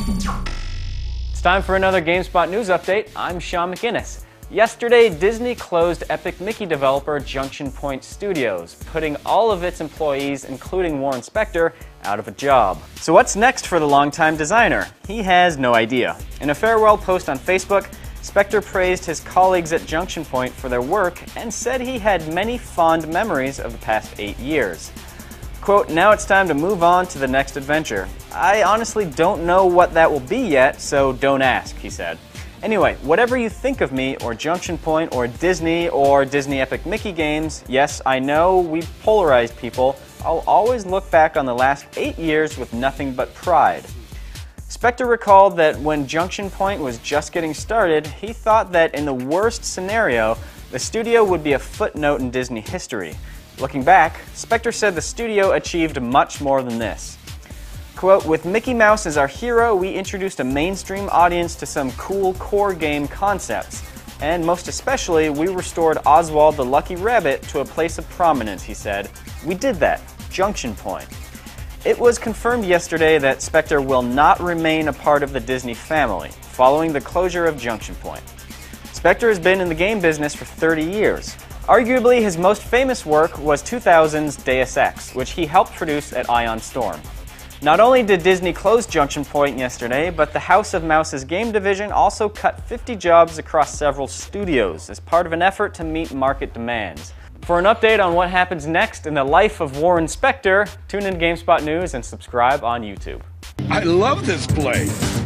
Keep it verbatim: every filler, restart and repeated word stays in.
It's time for another GameSpot news update. I'm Sean McInnes. Yesterday, Disney closed Epic Mickey developer Junction Point Studios, putting all of its employees, including Warren Spector, out of a job. So what's next for the longtime designer? He has no idea. In a farewell post on Facebook, Spector praised his colleagues at Junction Point for their work and said he had many fond memories of the past eight years. Quote, "Now it's time to move on to the next adventure. I honestly don't know what that will be yet, so don't ask," he said. Anyway, whatever you think of me, or Junction Point, or Disney, or Disney Epic Mickey games, yes, I know we've polarized people, I'll always look back on the last eight years with nothing but pride. Spector recalled that when Junction Point was just getting started, he thought that in the worst scenario, the studio would be a footnote in Disney history. Looking back, Spector said the studio achieved much more than this. Quote, "With Mickey Mouse as our hero, we introduced a mainstream audience to some cool core game concepts. And most especially, we restored Oswald the Lucky Rabbit to a place of prominence," he said. "We did that. Junction Point." It was confirmed yesterday that Spector will not remain a part of the Disney family, following the closure of Junction Point. Spector has been in the game business for thirty years. Arguably, his most famous work was two thousand's Deus Ex, which he helped produce at Ion Storm. Not only did Disney close Junction Point yesterday, but the House of Mouse's game division also cut fifty jobs across several studios as part of an effort to meet market demands. For an update on what happens next in the life of Warren Spector, tune in to GameSpot News and subscribe on YouTube. I love this place.